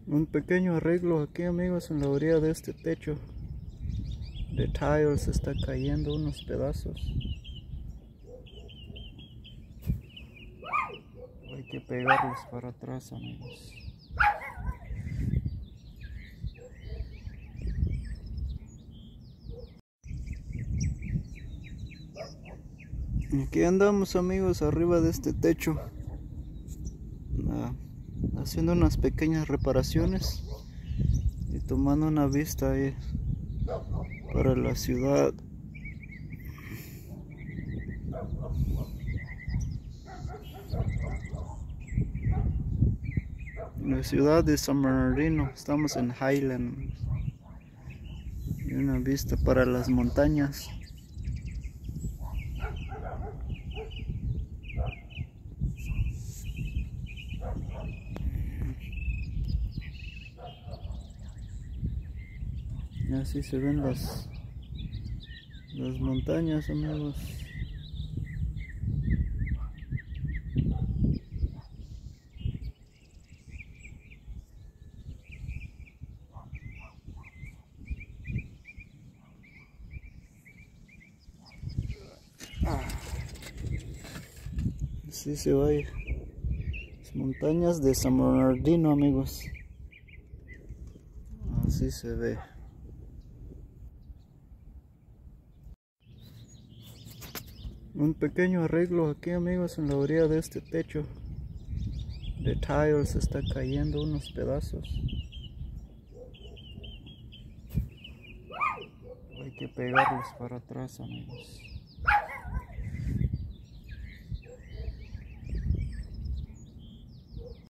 Un pequeño arreglo aquí, amigos, en la orilla de este techo de tile. Se está cayendo unos pedazos. Hay que pegarlos para atrás, amigos. Y aquí andamos, amigos, arriba de este techo, haciendo unas pequeñas reparaciones y tomando una vista ahí para la ciudad. La ciudad de San Bernardino. Estamos en Highland y una vista para las montañas. Y así se ven las montañas, amigos. Así se va las montañas de San Bernardino, amigos. Así se ve. Un pequeño arreglo aquí, amigos, en la orilla de este techo de tile. Se está cayendo unos pedazos. Hay que pegarlos para atrás, amigos.